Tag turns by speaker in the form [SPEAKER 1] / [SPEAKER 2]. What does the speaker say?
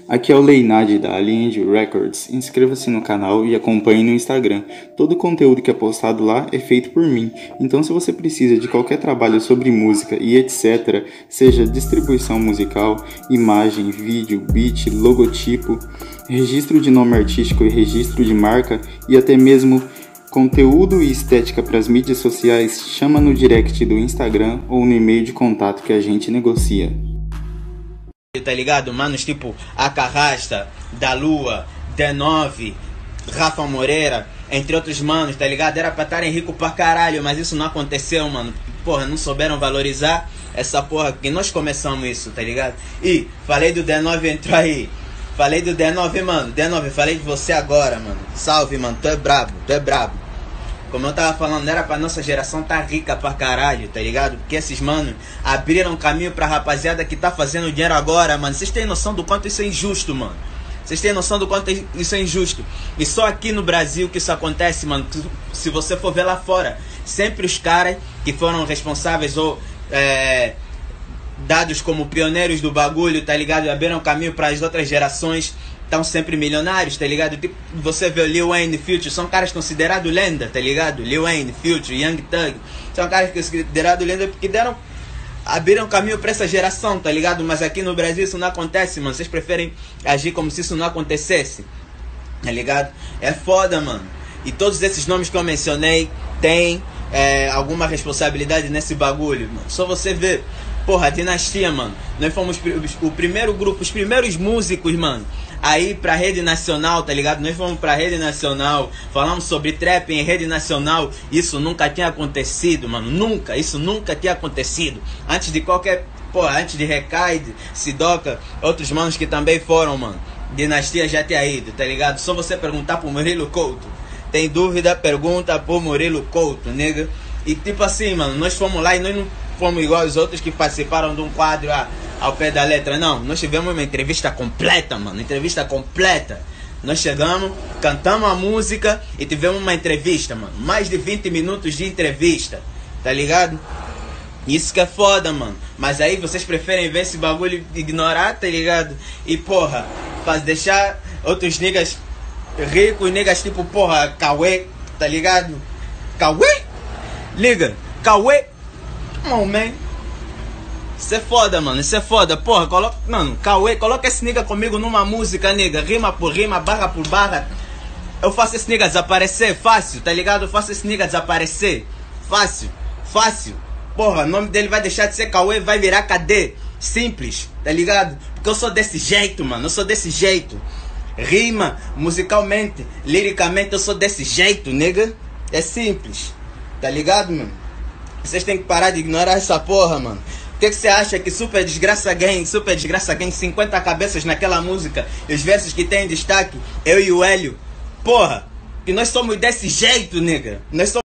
[SPEAKER 1] Aqui é o Leinad da Alien Records. Inscreva-se no canal e acompanhe no Instagram. Todo o conteúdo que é postado lá é feito por mim. Então, se você precisa de qualquer trabalho sobre música e etc., seja distribuição musical, imagem, vídeo, beat, logotipo, registro de nome artístico e registro de marca e até mesmo conteúdo e estética para as mídias sociais, chama no direct do Instagram ou no e-mail de contato que a gente negocia.
[SPEAKER 2] Tá ligado? Manos tipo Acarrasta, Da Lua, D9, Rafa Moreira, entre outros manos, tá ligado? Era pra estarem rico pra caralho, mas isso não aconteceu, mano. Porra, não souberam valorizar essa porra que nós começamos isso, tá ligado? E falei do D9, entrou aí. Falei do D9, mano. D9, falei de você agora, mano. Salve, mano. Tu é brabo, tu é brabo. Como eu tava falando, era pra nossa geração tá rica pra caralho, tá ligado? Porque esses manos abriram caminho pra rapaziada que tá fazendo dinheiro agora, mano. Vocês têm noção do quanto isso é injusto, mano? Vocês têm noção do quanto isso é injusto? E só aqui no Brasil que isso acontece, mano. Se você for ver lá fora, sempre os caras que foram responsáveis ou dados como pioneiros do bagulho, tá ligado? Abriram caminho para as outras gerações, estão sempre milionários, tá ligado? Tipo, você vê o Lil Wayne, Future, são caras considerados lenda, tá ligado? Lil Wayne, Future, Young Thug, são caras considerados lenda porque abriram caminho pra essa geração, tá ligado? Mas aqui no Brasil isso não acontece, mano. Vocês preferem agir como se isso não acontecesse, tá ligado? É foda, mano. E todos esses nomes que eu mencionei têm alguma responsabilidade nesse bagulho, mano. Só você ver, porra, a Dinastia, mano. Nós fomos o primeiro grupo, os primeiros músicos, mano, aí pra rede nacional, tá ligado? Nós fomos pra rede nacional, falamos sobre trap em rede nacional. Isso nunca tinha acontecido, mano. Nunca, isso nunca tinha acontecido. Antes de qualquer, porra, antes de Recaide, Sidoca, outros manos que também foram, mano. Dinastia já tinha ido, tá ligado? Só você perguntar pro Murilo Couto. Tem dúvida? Pergunta pro Murilo Couto, nega. E tipo assim, mano, nós fomos lá e nós não fomos igual os outros que participaram de um quadro ao pé da letra. Não, nós tivemos uma entrevista completa, mano. Entrevista completa. Nós chegamos, cantamos a música e tivemos uma entrevista, mano. Mais de 20 minutos de entrevista, tá ligado? Isso que é foda, mano. Mas aí vocês preferem ver esse bagulho e ignorar, tá ligado? E porra, deixar outros niggas ricos, niggas tipo, porra, Cauê, tá ligado? Cauê? Liga, Cauê. Come on, man. Isso é foda, mano. Isso é foda. Porra, mano, Cauê, coloca esse nigga comigo numa música, nigga. Rima por rima, barra por barra. Eu faço esse nigga desaparecer. Fácil, tá ligado? Eu faço esse nigga desaparecer. Fácil. Fácil. Porra, o nome dele vai deixar de ser Cauê, vai virar Cadê? Simples, tá ligado? Porque eu sou desse jeito, mano. Eu sou desse jeito. Rima, musicalmente, liricamente, eu sou desse jeito, nigga. É simples. Tá ligado, mano? Vocês têm que parar de ignorar essa porra, mano. O que você acha que Super Desgraça Gang, 50 cabeças naquela música, e os versos que tem em destaque, eu e o Hélio, porra, que nós somos desse jeito, nega. Nós somos